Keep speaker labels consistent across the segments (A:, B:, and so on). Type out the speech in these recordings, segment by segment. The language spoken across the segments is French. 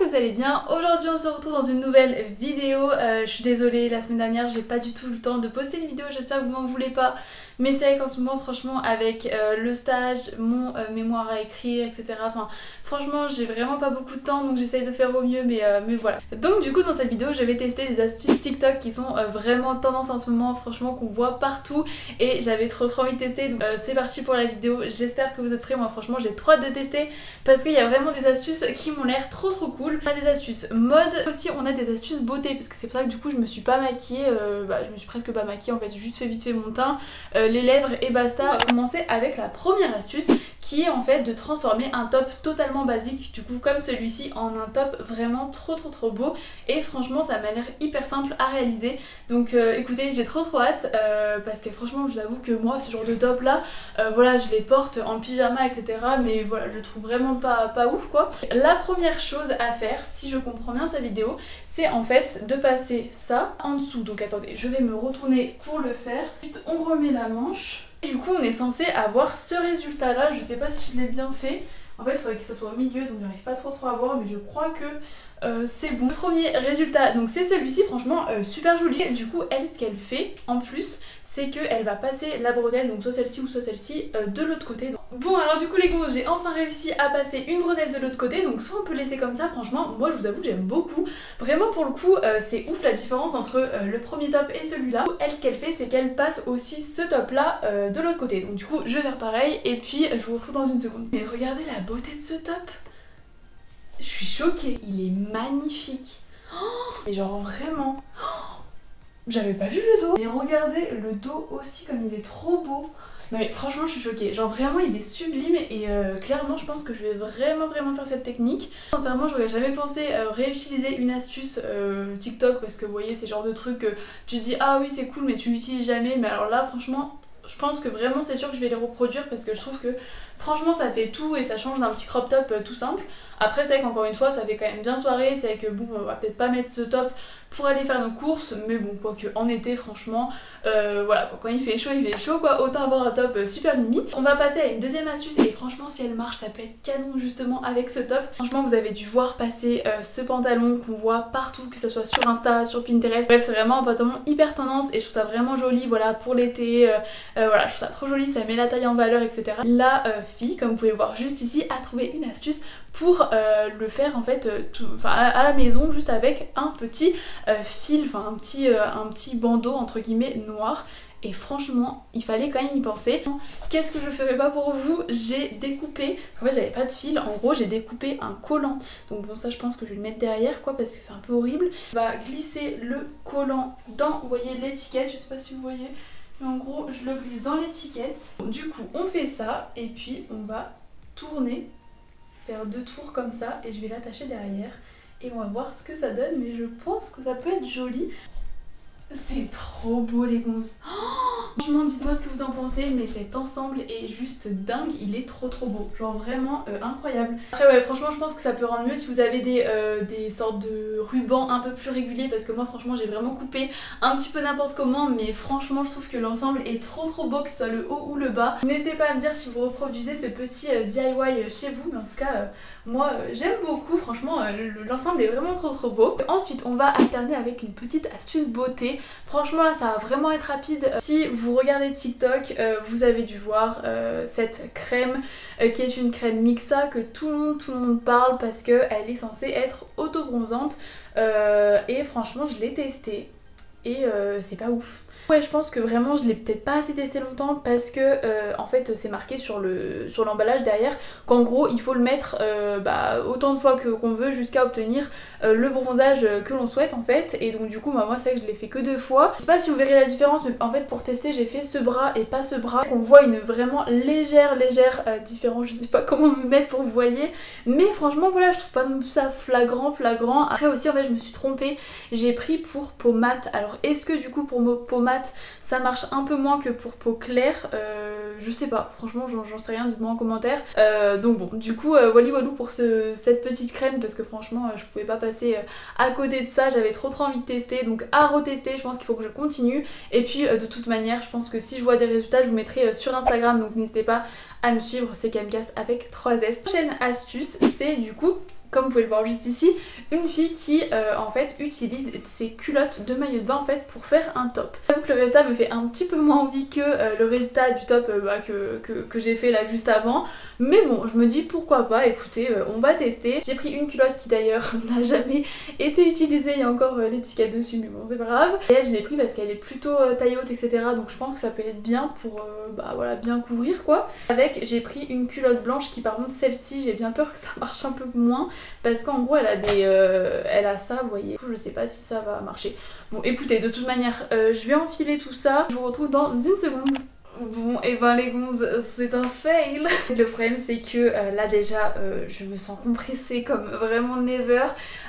A: que vous allez bien. Aujourd'hui on se retrouve dans une nouvelle vidéo. Je suis désolée, la semaine dernière j'ai pas du tout eu le temps de poster une vidéo, j'espère que vous m'en voulez pas. Mais c'est vrai qu'en ce moment franchement avec le stage, mon mémoire à écrire, etc. Enfin franchement j'ai vraiment pas beaucoup de temps donc j'essaye de faire au mieux mais voilà. Donc du coup dans cette vidéo je vais tester des astuces TikTok qui sont vraiment tendance en ce moment, franchement qu'on voit partout. Et j'avais trop envie de tester donc c'est parti pour la vidéo. J'espère que vous êtes prêts, moi franchement j'ai trop hâte de tester parce qu'il y a vraiment des astuces qui m'ont l'air trop cool. On a des astuces mode, aussi on a des astuces beauté parce que c'est pour ça que du coup je me suis pas maquillée, je me suis presque pas maquillée en fait, j'ai juste fait vite fait mon teint, les lèvres et basta. On va commencer avec la première astuce qui est en fait de transformer un top totalement basique du coup comme celui-ci en un top vraiment trop beau et franchement ça m'a l'air hyper simple à réaliser. Donc écoutez, j'ai trop hâte parce que franchement je vous avoue que moi ce genre de top là voilà je les porte en pyjama etc, mais voilà je le trouve vraiment pas ouf quoi. La première chose à faire si je comprends bien sa vidéo c'est en fait de passer ça en dessous. Donc attendez, je vais me retourner pour le faire. Ensuite on remet la manche. Et du coup on est censé avoir ce résultat là, je sais pas si je l'ai bien fait. En fait il faudrait que ça soit au milieu donc j'arrive pas trop à voir mais je crois que c'est bon. Le premier résultat donc c'est celui-ci, franchement super joli. Du coup elle ce qu'elle fait en plus c'est qu'elle va passer la bretelle, donc soit celle-ci ou soit celle-ci de l'autre côté. Bon alors du coup les gars j'ai enfin réussi à passer une bretelle de l'autre côté, donc soit on peut laisser comme ça, franchement moi je vous avoue que j'aime beaucoup. Vraiment pour le coup c'est ouf la différence entre le premier top et celui-là. Elle ce qu'elle fait c'est qu'elle passe aussi ce top là de l'autre côté. Donc du coup je vais faire pareil et puis je vous retrouve dans une seconde. Mais regardez la beauté de ce top. Je suis choquée, il est magnifique. Oh, mais genre vraiment. Oh, j'avais pas vu le dos. Mais regardez le dos aussi comme il est trop beau. Non mais franchement je suis choquée, genre vraiment il est sublime et clairement je pense que je vais vraiment faire cette technique. Sincèrement j'aurais jamais pensé réutiliser une astuce TikTok parce que vous voyez c'est le genre de truc que tu te dis ah oui c'est cool mais tu l'utilises jamais. Mais alors là franchement je pense que vraiment c'est sûr que je vais les reproduire parce que je trouve que franchement ça fait tout et ça change d'un petit crop top tout simple. Après c'est vrai qu'encore une fois ça fait quand même bien soirée, c'est vrai que bon on va peut-être pas mettre ce top pour aller faire nos courses mais bon quoique en été franchement voilà quand il fait chaud quoi, autant avoir un top super mimi. On va passer à une deuxième astuce et franchement si elle marche ça peut être canon justement avec ce top. Franchement vous avez dû voir passer ce pantalon qu'on voit partout, que ce soit sur Insta, sur Pinterest, bref c'est vraiment un pantalon hyper tendance et je trouve ça vraiment joli voilà pour l'été, voilà je trouve ça trop joli, ça met la taille en valeur etc. La fille comme vous pouvez le voir juste ici a trouvé une astuce pour le faire en fait à la maison juste avec un petit fil, enfin un petit bandeau entre guillemets noir. Et franchement il fallait quand même y penser. Qu'est-ce que je ferais pas pour vous? J'ai découpé, parce qu'en fait j'avais pas de fil, en gros j'ai découpé un collant. Donc bon ça je pense que je vais le mettre derrière quoi parce que c'est un peu horrible. On va glisser le collant dans, vous voyez l'étiquette, je sais pas si vous voyez. Mais en gros je le glisse dans l'étiquette. Du coup on fait ça et puis on va tourner, faire 2 tours comme ça et je vais l'attacher derrière. Et on va voir ce que ça donne mais je pense que ça peut être joli. C'est trop beau les gonzes. Oh, franchement dites-moi ce que vous en pensez mais cet ensemble est juste dingue, il est trop beau, genre vraiment incroyable. Après ouais franchement je pense que ça peut rendre mieux si vous avez des sortes de rubans un peu plus réguliers parce que moi franchement j'ai vraiment coupé un petit peu n'importe comment mais franchement je trouve que l'ensemble est trop beau que ce soit le haut ou le bas. N'hésitez pas à me dire si vous reproduisez ce petit DIY chez vous mais en tout cas moi j'aime beaucoup, franchement l'ensemble est vraiment trop beau. Ensuite on va alterner avec une petite astuce beauté. Franchement là ça va vraiment être rapide. Si vous regardez TikTok vous avez dû voir cette crème qui est une crème Mixa que tout le monde parle parce qu'elle est censée être auto-bronzante et franchement je l'ai testée et c'est pas ouf. Ouais je pense que vraiment je l'ai peut-être pas assez testé longtemps parce que en fait c'est marqué sur l'emballage derrière qu'en gros il faut le mettre autant de fois qu'on veut jusqu'à obtenir le bronzage que l'on souhaite en fait. Et donc du coup moi c'est vrai que je l'ai fait que 2 fois. Je sais pas si vous verrez la différence mais en fait pour tester j'ai fait ce bras et pas ce bras. On voit une vraiment légère différence, je sais pas comment me mettre pour vous voyez. Mais franchement voilà je trouve pas non plus ça flagrant. Après aussi en fait je me suis trompée, j'ai pris pour peau mate. Alors est-ce que du coup pour peau mate ça marche un peu moins que pour peau claire, je sais pas, franchement j'en sais rien, dites-moi en commentaire. Donc bon, du coup walou pour cette petite crème parce que franchement je pouvais pas passer à côté de ça, j'avais trop envie de tester, donc à retester, je pense qu'il faut que je continue. Et puis de toute manière, je pense que si je vois des résultats, je vous mettrai sur Instagram, donc n'hésitez pas à me suivre, c'est Kamkas avec 3 S. Prochaine astuce, c'est du coup comme vous pouvez le voir juste ici, une fille qui en fait utilise ses culottes de maillot de bain en fait pour faire un top. J'avoue que le résultat me fait un petit peu moins envie que le résultat du top que j'ai fait là juste avant, mais bon je me dis pourquoi pas, écoutez on va tester. J'ai pris une culotte qui d'ailleurs n'a jamais été utilisée, il y a encore l'étiquette dessus mais bon c'est pas grave. Et elle je l'ai pris parce qu'elle est plutôt taille haute etc, donc je pense que ça peut être bien pour voilà, bien couvrir quoi. Avec j'ai pris une culotte blanche qui par contre celle-ci j'ai bien peur que ça marche un peu moins parce qu'en gros elle a des elle a ça vous voyez, je sais pas si ça va marcher. Bon écoutez de toute manière je vais enfiler tout ça, je vous retrouve dans une seconde. Bon et ben les gonzes c'est un fail. Le problème c'est que là déjà je me sens compressée comme vraiment never.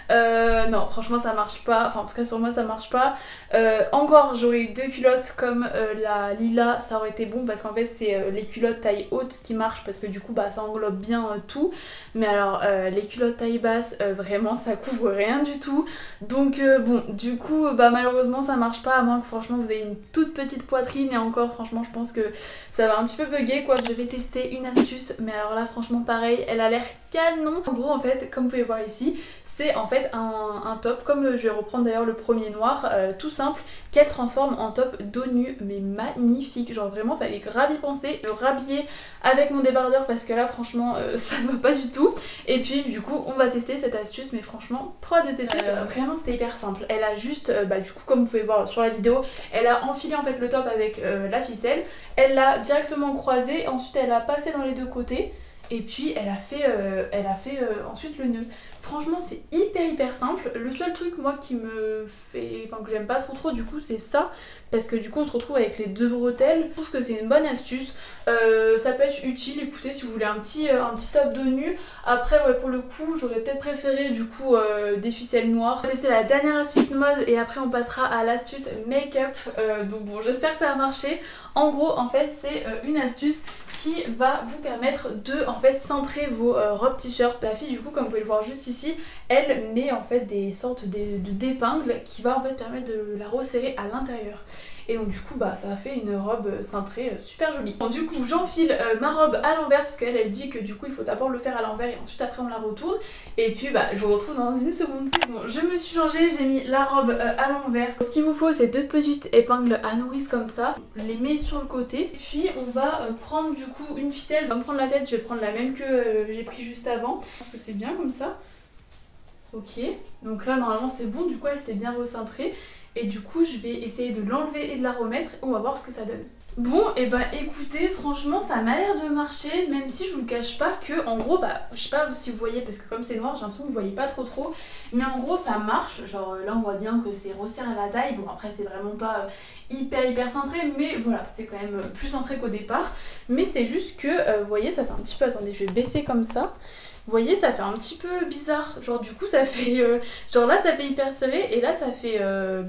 A: Non franchement ça marche pas, enfin en tout cas sur moi ça marche pas. Encore j'aurais eu 2 culottes comme la Lila, ça aurait été bon parce qu'en fait c'est les culottes taille haute qui marchent parce que du coup bah ça englobe bien tout. Mais alors les culottes taille basse vraiment ça couvre rien du tout. Donc bon du coup bah malheureusement ça marche pas à moins que franchement vous ayez une toute petite poitrine et encore franchement je pense que ça va un petit peu bugger quoi. Je vais tester une astuce mais alors là franchement pareil elle a l'air canon. En gros en fait comme vous pouvez voir ici c'est en fait un top comme je vais reprendre d'ailleurs le premier noir tout simple qu'elle transforme en top dos nu mais magnifique, genre vraiment fallait grave y penser, le rhabiller avec mon débardeur parce que là franchement ça ne va pas du tout. Et puis du coup on va tester cette astuce mais franchement trop hâte de tester. Vraiment c'était hyper simple, elle a juste du coup comme vous pouvez voir sur la vidéo elle a enfilé en fait le top avec la ficelle, elle l'a directement croisé, ensuite elle a passé dans les deux côtés et puis elle a fait ensuite le nœud. Franchement c'est hyper simple. Le seul truc moi qui me fait, enfin que j'aime pas trop du coup c'est ça, parce que du coup on se retrouve avec les deux bretelles. Je trouve que c'est une bonne astuce, ça peut être utile, écoutez si vous voulez un petit top dos nu. Après ouais pour le coup j'aurais peut-être préféré du coup des ficelles noires. On va tester la dernière astuce mode et après on passera à l'astuce make-up, donc bon j'espère que ça va marcher. En gros en fait c'est une astuce qui va vous permettre de en fait centrer vos robes t-shirt. La fille du coup comme vous pouvez le voir juste ici elle met en fait des sortes d'épingles qui va en fait permettre de la resserrer à l'intérieur. Et donc du coup bah ça a fait une robe cintrée super jolie. Bon du coup j'enfile ma robe à l'envers parce qu'elle elle dit que du coup il faut d'abord le faire à l'envers et ensuite après on la retourne. Et puis bah je vous retrouve dans une seconde. Bon je me suis changée, j'ai mis la robe à l'envers. Ce qu'il vous faut c'est 2 petites épingles à nourrice comme ça. On les met sur le côté. Puis on va prendre du coup une ficelle. On va me prendre la tête, je vais prendre la même que j'ai pris juste avant. Je pense que c'est bien comme ça. Ok, donc là normalement c'est bon, du coup elle s'est bien recentrée. Et du coup je vais essayer de l'enlever et de la remettre et on va voir ce que ça donne. Bon et bah écoutez franchement ça m'a l'air de marcher, même si je vous cache pas que en gros bah je sais pas si vous voyez parce que comme c'est noir j'ai l'impression que vous voyez pas trop, mais en gros ça marche, genre là on voit bien que c'est resserré à la taille. Bon après c'est vraiment pas hyper centré mais voilà c'est quand même plus centré qu'au départ. Mais c'est juste que vous voyez ça fait un petit peu, attendez je vais baisser comme ça. Vous voyez ça fait un petit peu bizarre, genre du coup ça fait genre là ça fait hyper serré et là ça fait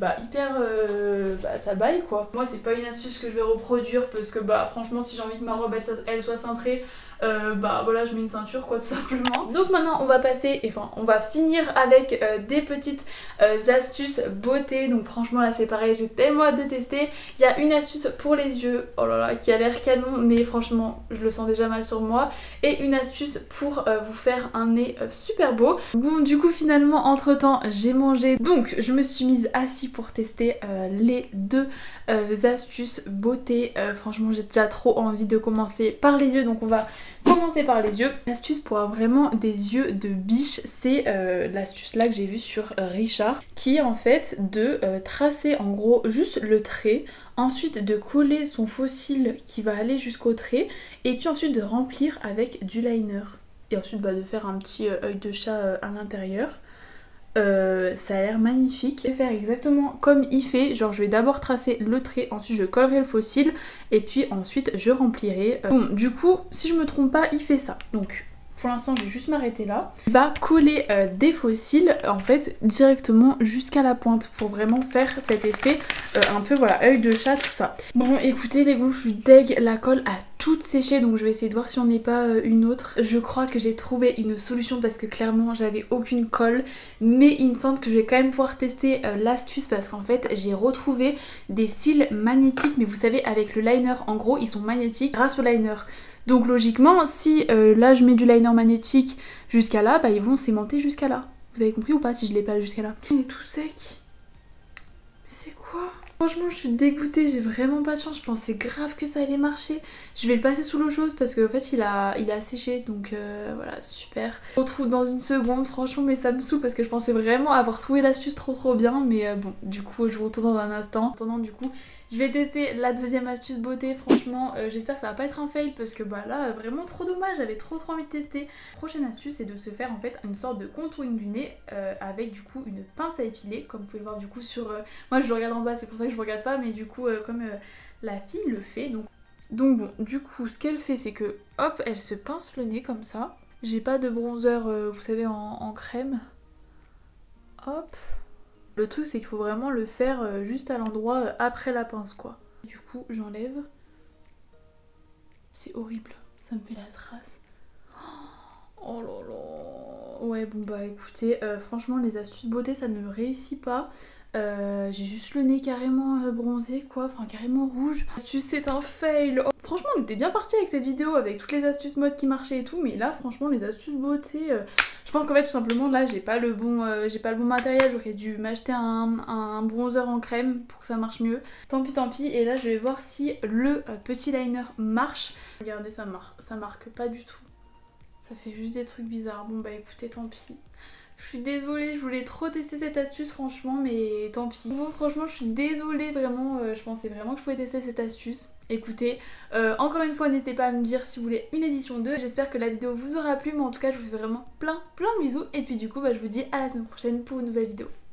A: ça baille quoi. Moi c'est pas une astuce que je vais reproduire parce que bah franchement si j'ai envie que ma robe elle soit cintrée bah voilà je mets une ceinture quoi tout simplement. Donc maintenant on va passer, enfin on va finir avec des petites astuces beauté. Donc franchement là c'est pareil, j'ai tellement hâte de tester. Il y a une astuce pour les yeux, oh là là qui a l'air canon mais franchement je le sens déjà mal sur moi. Et une astuce pour vous faire un nez super beau. Bon du coup finalement entre temps j'ai mangé, donc je me suis mise assise pour tester les deux astuces beauté. Franchement j'ai déjà trop envie de commencer par les yeux, donc on va commencer par les yeux. L'astuce pour avoir vraiment des yeux de biche, c'est l'astuce là que j'ai vue sur Richard, qui est en fait de tracer en gros juste le trait, ensuite de coller son faux cil qui va aller jusqu'au trait, et puis ensuite de remplir avec du liner. Et ensuite de faire un petit œil de chat à l'intérieur. Ça a l'air magnifique. Je vais faire exactement comme il fait, genre je vais d'abord tracer le trait, ensuite je collerai le faux cil et puis ensuite je remplirai. Bon du coup si je me trompe pas il fait ça, donc pour l'instant je vais juste m'arrêter là. Il va coller des faux cils en fait directement jusqu'à la pointe pour vraiment faire cet effet un peu voilà œil de chat tout ça. Bon écoutez les gars je suis deg, la colle a toute séchée donc je vais essayer de voir si on n'est pas une autre. Je crois que j'ai trouvé une solution parce que clairement j'avais aucune colle, mais il me semble que je vais quand même pouvoir tester l'astuce parce qu'en fait j'ai retrouvé des cils magnétiques, mais vous savez avec le liner en gros ils sont magnétiques grâce au liner. Donc logiquement, si là je mets du liner magnétique jusqu'à là, bah ils vont s'aimanter jusqu'à là. Vous avez compris ou pas si je l'ai pas jusqu'à là? Il est tout sec. Mais c'est quoi? Franchement je suis dégoûtée, j'ai vraiment pas de chance, je pensais grave que ça allait marcher. Je vais le passer sous l'eau chaude parce qu'en fait il a séché, donc voilà, super. On retrouve dans une seconde, franchement, mais ça me saoule parce que je pensais vraiment avoir trouvé l'astuce trop bien, mais bon, du coup je vous retrouve dans un instant. En attendant, du coup, je vais tester la deuxième astuce beauté, franchement, j'espère que ça va pas être un fail parce que bah là, vraiment trop dommage, j'avais trop envie de tester. Prochaine astuce, c'est de se faire en fait une sorte de contouring du nez avec du coup une pince à épiler, comme vous pouvez le voir du coup sur... moi je le regarde en bas, c'est pour ça que je regarde pas, mais du coup comme la fille le fait, donc bon, du coup ce qu'elle fait c'est que hop, elle se pince le nez comme ça. J'ai pas de bronzer, vous savez, en crème. Hop. Le truc c'est qu'il faut vraiment le faire juste à l'endroit après la pince quoi. Du coup j'enlève. C'est horrible, ça me fait la trace. Oh là là. Ouais bon bah écoutez, franchement les astuces beauté ça ne me réussit pas. J'ai juste le nez carrément bronzé quoi, enfin carrément rouge. L'astuce c'est un fail. Oh. Franchement on était bien parti avec cette vidéo avec toutes les astuces mode qui marchaient et tout, mais là franchement les astuces beauté, je pense qu'en fait tout simplement là j'ai pas le bon matériel, j'aurais dû m'acheter un bronzer en crème pour que ça marche mieux. Tant pis, et là je vais voir si le petit liner marche. Regardez, ça marque pas du tout. Ça fait juste des trucs bizarres. Bon bah écoutez, tant pis. Je suis désolée, je voulais trop tester cette astuce franchement, mais tant pis. Bon, franchement je suis désolée vraiment, je pensais vraiment que je pouvais tester cette astuce. Écoutez, encore une fois n'hésitez pas à me dire si vous voulez une édition 2. J'espère que la vidéo vous aura plu, mais en tout cas je vous fais vraiment plein de bisous. Et puis du coup bah, je vous dis à la semaine prochaine pour une nouvelle vidéo.